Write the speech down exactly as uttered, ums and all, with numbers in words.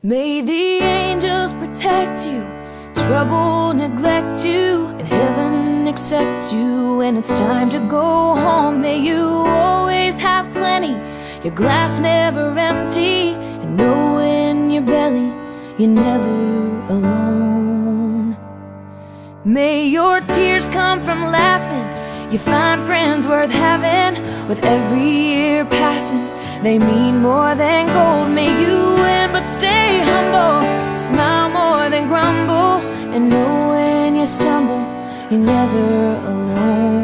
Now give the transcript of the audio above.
May the angels protect you, trouble neglect you, and heaven accept you when it's time to go home. May you always have plenty, your glass never empty, and know in your belly you're never alone. May your tears come from laughing, you find friends worth having. With every year passing, they mean more than gold. May you win but stay humble, smile more than grumble, and know when you stumble, you're never alone.